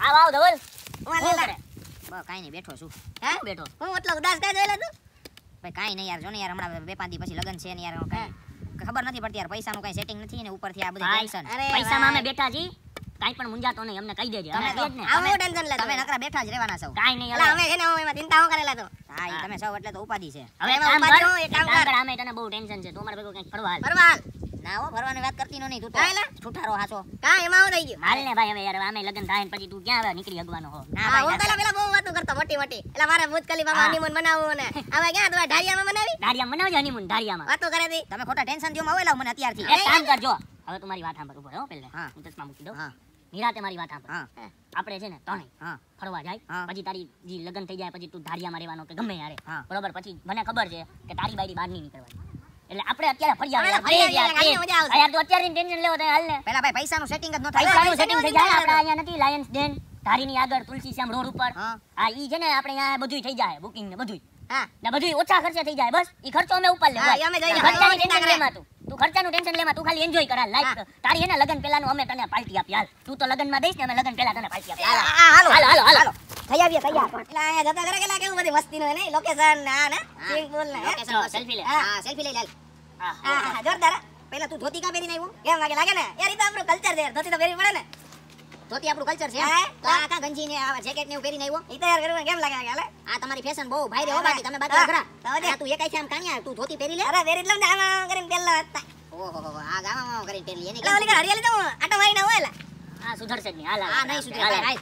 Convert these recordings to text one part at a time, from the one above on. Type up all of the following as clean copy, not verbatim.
આવ આવ ધવલ હું લે લે બસ કાઈ નહીં બેઠો છું હે બેઠો હું એટલો ઉદાસ કાઈ જોઈલા તું ભાઈ કાઈ નહીં યાર જો ને યાર હમણાં 2-5 દી પછી લગન છે ને યાર કાઈ ખબર નથી પડતી યાર પૈસાનું કાઈ સેટિંગ નથી ને ઉપરથી આ બધી ટેન્શન પૈસામાં અમે બેઠા છી કાઈ પણ મુંજાતો નહીં અમને કહી દેજો અમે જ ને આવો ટેન્શન લે તમે નકરા બેઠા જ રહેવાના છો કાઈ નહીં અલા અમે છે ને એમાં ચિંતા હું કરેલા તો હા ઈ તમે સૌ એટલે તો ઉપાધી છે હવે કામ કર અમે તને બહુ ટેન્શન છે તું અમારે ભેગો કંઈક ફરવા પરવાલ ના હો ફરવાની વાત કરતી નો નહીં તું તો છૂટારો હાચો કા એમાં હું થઈ ગયું હાલ ને ભાઈ હવે યાર આમે લગન થાય ને પછી તું ક્યાં હવે નીકળી હગવાનો હો ના હા હું ભાઈ પેલા બહુ વાતો કરતો મોટી મોટી એટલે મારે ભૂતકાલી બાબા હનીમૂન બનાવવું ને હવે ક્યાં તું ઢારિયામાં બનાવી ધારિયા મનાવજો હનીમૂન ધારિયામાં વાતો કરે દી તમે ખોટા ટેન્શન દો માં આવેલા મને અત્યારથી એક કામ કરજો હવે તું મારી વાત સાંભળ ઉભો હો પહેલે હું ચશ્મા મૂકી દઉં નિરાતે મારી વાત સાંભળ આપણે છે ને ત્રણેય ફરવા જાય પછી તારી જી લગન થઈ જાય પછી તું ધારિયામાં રહેવાનો કે ગમે યારે બરોબર પછી મને ખબર છે કે તારી બારી બહાર નહીં નીકળવાની એટલે આપણે અત્યારે ફરી આવે યાર તું અત્યારે ટેન્શન લેવો તો હાલ ને પેલા ભાઈ પૈસાનું સેટિંગ જ ન થાય પૈસાનું સેટિંગ થઈ જાય આપણે અહીંયા નથી લાયન્સ ડેન ધારીની આગળ તુલસીશ્યામ રોડ ઉપર આ ઈ છે ને આપણે અહીંયા બધું થઈ જાય બુકિંગ ને બધું હા ને બધું ઓછા ખર્ચે થઈ જાય બસ ઈ ખર્ચો અમે ઉપર લે ખર્ચાની ટેન્શન લેમાં તું ખર્ચાનું ટેન્શન લેમાં તું ખાલી એન્જોય કરા લાઈફ તારી હે ને લગન પહેલાનું અમે તને પાર્ટી આપી હાલ તું તો લગનમાં દઈશ ને અમે લગન પહેલા તને પાર્ટી આપી હાલો હાલો હાલો થઈ આવીએ તૈયાર એટલે અહીંયા જતા કરે કેલા કેવું બધી મસ્તી નો ને લોકેશન ના ને સ્વિમિંગ પૂલ ને લોકેશન સેલ્ફી લે હા સેલ્ફી લઈ લે હા જોરદાર પેલા તું ધોતી કા પહેરીને આવ્યો કેમ લાગે ને યાર ઈ તો આપણું કલ્ચર છે ધોતી તો પહેરવી પડે ને ધોતી આપણું કલ્ચર છે તો આ કા ગંજી ને આ જેકેટ ને પહેરીને આવ્યો ઈ તો યાર કરવું કેમ લાગે હાલે આ તમારી ફેશન બહુ ભાઈ રે હો બાકી તમે બાકી ખરા તો તું એકાઈ છે આમ કાણિયા તું ધોતી પહેરી લે અરે પહેરી લઉં ને આમાં કરીને પહેલા હતા ઓહો આ ગામમાં કરીને પહેરી એની ઓલી કા હરિયાળી તો આટો મારીને હોય લા આ સુધરશે જ નહીં હાલ આ નહીં સુધરે ભાઈ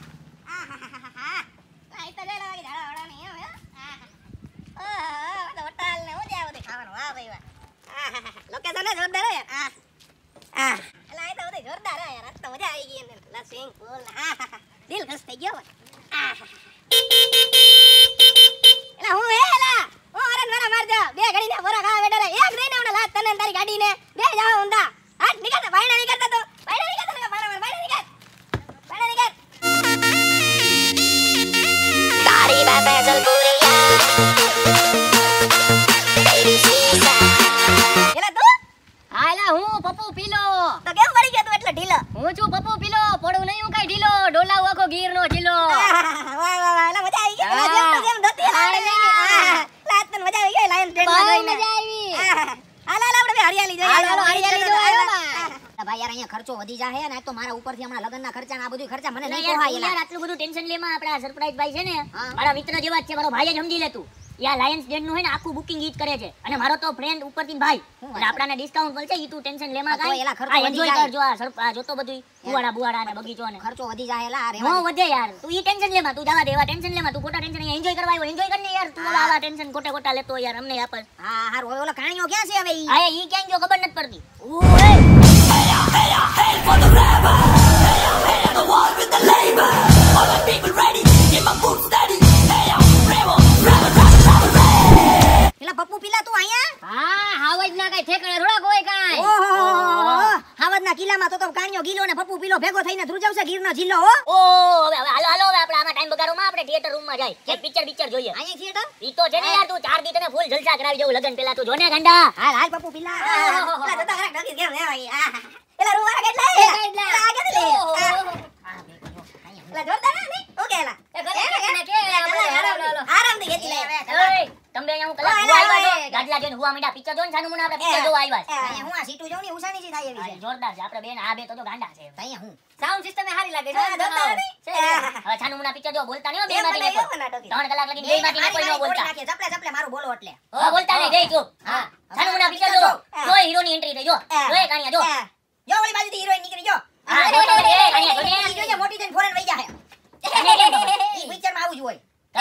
આ તો લે લાગી ઝાડા વડા નહીં હો તો હોટલ ને હું જાવ દે ખાવાનું વાહ ભાઈ વાહ લોકેશન ને જોરદાર હે એલા આ તો બધું જોરદાર હે યાર તો મજા આવી ગઈ ને લા સ્વિમિંગ પૂલ દિલ ખુશ થઈ ગયો એલા હું એલા ઓ અરે મારા માર દે બે ઘડી ને બોરા ખાવા બેઠા રે એક રહીને હમણાં લાત તને તારી ગાડી ને બે જાવ ઊંધા હાટ નીકળ ભાઈના નીકળતા તો ભાઈના નીકળતા મારા ભાઈના નીકળ તારી બાબા જલપુરિયા બેબી સીસા એલા તું હાલા હું પપ્પુ પીલો તો કેમ પડી ગયો તું એટલે ઢીલો હું છું પપ્પુ પીલો પડું નહીં હું કઈ ઢીલો ડોલાવ આખો ગીર નો ઢીલો વાહ વાહ વાહ એલા મજા આવી ગઈ એલા જેમ ધોતી લાત તને મજા આવી ગઈ લાયન ટ્રેન માં જોઈને મજા આવી હાલ હાલ આપણે હરિયાળી જોઈએ હાલો હરિયાળી જોઈએ ભાઈ યાર અહીંયા ખર્ચો વધી જાહે ને તો મારા ઉપરથી હમણાં લગનના ખર્ચા ને આ બધું ખર્ચા મને નહીં પોહાય યાર આટલું બધું ટેન્શન લેમાં આપડા સરપ્રાઈઝ ભાઈ છે ને મારા મિત્ર જેવા જ છે મારો ભાઈ જ સમજી લે તું યા લાયન્સ ડેન નું હે ને આખું બુકિંગ ઈ જ કરે છે અને મારો તો ફ્રેન્ડ ઉપરથી ભાઈ એટલે આપડાને ડિસ્કાઉન્ટ મળશે ઈ તું ટેન્શન લેમાં કાઈ આ એન્જોય કરજો આ જોતો બધું બુવાડા બુવાડા ને બગીચો ને ખર્ચો વધી જાહે લા નો વધે યાર તું ઈ ટેન્શન લેમાં તું જવા દેવા ટેન્શન લેમાં તું ખોટા ટેન્શન અહીંયા એન્જોય કરવા આવ્યો એન્જોય કરને યાર તું આવા ટેન્શન ખોટા લેતો યાર અમને આપસ હા હાર ઓલો કાણિયો ક્યાં છે હવે ઈ હા ઈ ક્યાં ગયો ખબર નથી પડતી ઓય Hail for the rapper. Hail the wall with the labor. All the people ready. Get my boots steady. Hey, rebel, rebel, rebel. એલા પપ્પુ પીલા તું અહીંયા હા હાવજ ના કઈ ઠેકાણે થોડા કોઈ કાઈ ઓહો હાવજ ના કિલ્લામાં તો કાણિયો ગીલો ને પપ્પુ પીલો ભેગો થઈને ધ્રુજાવશે ગીરનો જિલ્લો હો ઓ હવે હાલો હવે આપણે આમાં ટાઈમ બગાડોમાં આપણે થિયેટર રૂમ માં જાય કે પિક્ચર જોઈએ અહીંયા થિયેટર ઈ તો છે ને યાર તું 4 દી તને ફૂલ જલસા કરાવી દેવું લગન પેલા તું જોને ગાંડા હાલ પપ્પુ પીલા પેલા જતા ખરા ડગી કેમ હે ભાઈ પેલા રૂવારા કેટલા આ કે લે પેલા જોરદાર ને ઓકે એલા આરામ થી ગેતી લે તમે અહીંયા હું કલાક આવ્યા ગાડલા જોઈને હુવા મીડા પિક્ચર જોઈને છાનું મુના આપણે પિક્ચર જોવા આવ્યા અહીંયા હું આ સીટુ જોઉં ની ઉસાની જી થાય એવી છે જોરદાર છે આપણે બેન આ બે તો જો ગાંડા છે અહીંયા હું સાઉન્ડ સિસ્ટમ એ હારી લાગે છે હવે છાનું મુના પિક્ચર જો બોલતા નહીં બે માંથી ને 3 કલાક લગીને બે માંથી ને કોઈ ન બોલતા ચપલે મારું બોલો એટલે હો બોલતા નહીં ગઈ જો હા છાનું મુના પિક્ચર જો જો હીરો ની એન્ટ્રી થઈ જો જો એ કાણિયા જો ઓલી બાજુથી હીરોઈન નીકળી જો હા જો કાણિયા જો મોટી થઈને ફોરેન વઈ જાહે ઈ પિક્ચર માં આવું જ હોય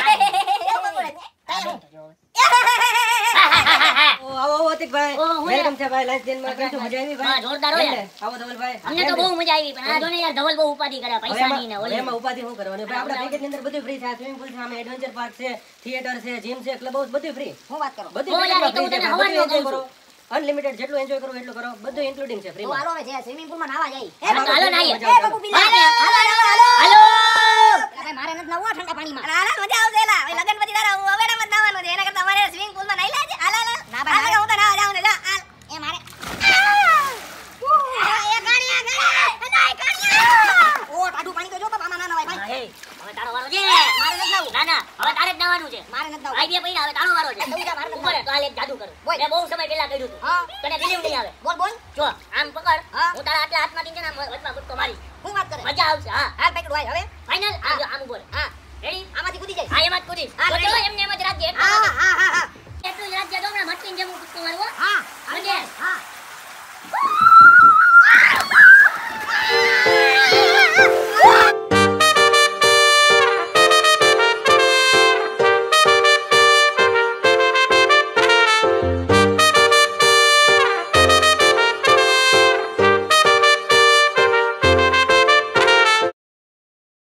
આવો અતિકભાઈ વેલકમ છે ભાઈ લાઈફ દેન માં કેમ છો મજા આવી ભાઈ હા જોરદાર હો યાર આવો ધવલભાઈ અમને તો બહુ મજા આવી પણ આ જો ને યાર ધવલ બહુ ઉપાધી કર્યા પૈસાની ને ઓલે એમાં ઉપાધી શું કરવાની ભાઈ આપડા પેકેજ ની અંદર બધું ફ્રી છે સ્વિમિંગ પૂલ છે આમે એડવેન્ચર પાર્ક છે થિયેટર છે જીમ છે ક્લબ હાઉસ બધું ફ્રી હું વાત કરો બધું યાર એ તો તને હવાનો કહું છું અનલિમિટેડ જેટલું એન્જોય કરો એટલું કરો બધું ઇન્ક્લુડિંગ છે ફ્રી માં હાલો હવે સ્વિમિંગ પૂલ માં નાવા જાય હાલો નાઈએ પપ્પુ પીલા હાલો ભાઈ મારે નથી નાવવા ઠંડા પાણીમાં હાલ મજા આવશે એલા લગન પછી તારા અવેડામાં જ નાવાનું છે એના કરતા મારે સ્વિમિંગ પૂલ માં નાઈ લેજે હાલ હાલ ના ભાઈ હું તો ના જાઉં ને જા હાલ એ મારે એ કાણિયા ઓ ટાઢું પાણી તો જો બાપા ના ભાઈ હા કોઈ ના આવે તારો વારો છે તું જા મારે ઉપર તો હાલ એક જાદુ કરું બોલ. મેં બહુ સમય પહેલા કર્યું હતું હા. તને બિલીવ નહીં આવે બોલ બોલ જો આમ પકડ હા. હું તારા આટલા હાથમાંથી છે ને આમ વચમાં કૂદકો મારી હું વાત કરે મજા આવશે હા હાલ પકડ ભાઈ હવે ફાઇનલ આમ જો આમ ઉભો રહે હા રેડી આમાંથી કૂદી જાય હા એમાં જ કૂદીશ હા, તો ready. જો એમને એમ જ રાખજે હા હા હા હા